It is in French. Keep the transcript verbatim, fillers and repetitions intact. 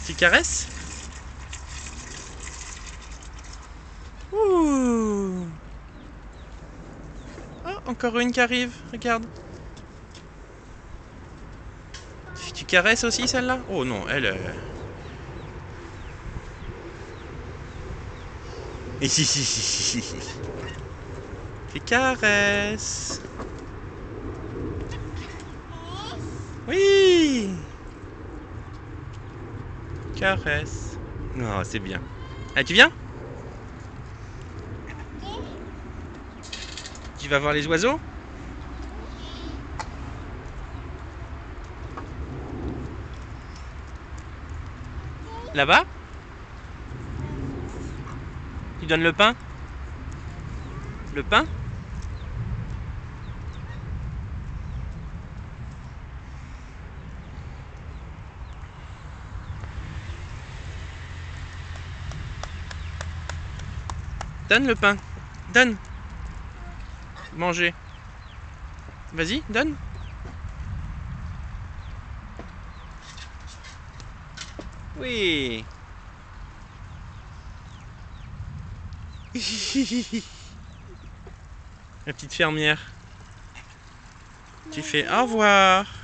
Tu caresses? Ouh. Oh, encore une qui arrive, regarde. Tu caresses aussi celle-là? Oh non, elle... Euh... Tu caresses. Oui. Caresse. Oh, c'est bien. Ah, tu viens? Tu vas voir les oiseaux? Là-bas? Tu donnes le pain? Le pain? Donne le pain. Donne. Manger. Vas-y, donne. Oui. La petite fermière. Tu fais au revoir.